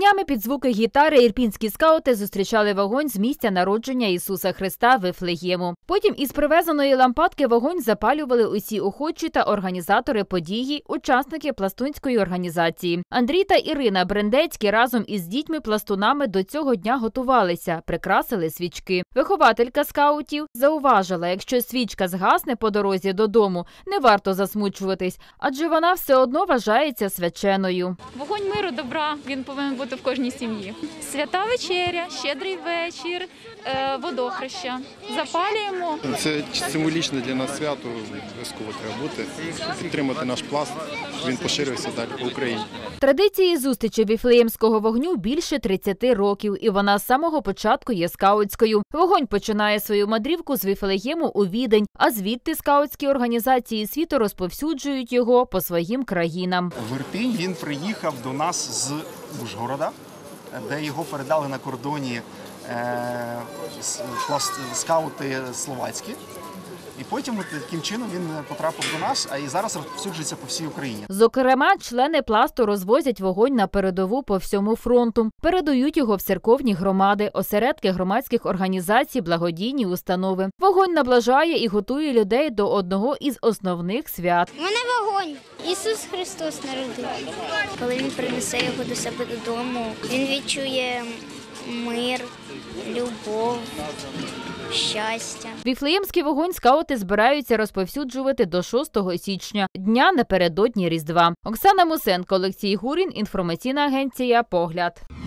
Днями під звуки гітари ірпінські скаути зустрічали вогонь з місця народження Ісуса Христа Вифлеєму. Потім із привезеної лампадки вогонь запалювали усі охочі та організатори події, учасники пластунської організації. Андрій та Ірина Брендецькі разом із дітьми-пластунами до цього дня готувалися, прикрасили свічки. Вихователька скаутів зауважила, якщо свічка згасне по дорозі додому, не варто засмучуватись, адже вона все одно вважається свяченою. Вогонь миру, добра, він повинен бути в кожній сім'ї. Свята вечеря, щедрий вечір, водохреща. Запалюємо. Це символічне для нас свято, обов'язково треба бути, підтримати наш пласт, він поширився далі по Україні. Традиції зустрічі Віфлеємського вогню більше 30 років, і вона з самого початку є скаутською. Вогонь починає свою мандрівку з Віфлеєму у Відень, а звідти скаутські організації світу розповсюджують його по своїм країнам. В Ірпінь він приїхав до нас з Ужгорода, де його передали на кордоні скаути словацькі. І потім таким чином він потрапив до нас, а і зараз розповсюджується по всій Україні. Зокрема, члени пласту розвозять вогонь на передову по всьому фронту. Передають його в церковні громади, осередки громадських організацій, благодійні установи. Вогонь наближає і готує людей до одного із основних свят. У мене вогонь. Ісус Христос народився. Коли він принесе його до себе додому, він відчує мир, любов, щастя. Віфлеємський вогонь скаути збираються розповсюджувати до 6 січня, дня напередодні Різдва. Оксана Мусенко, Олексій Гурін, інформаційна агенція «Погляд».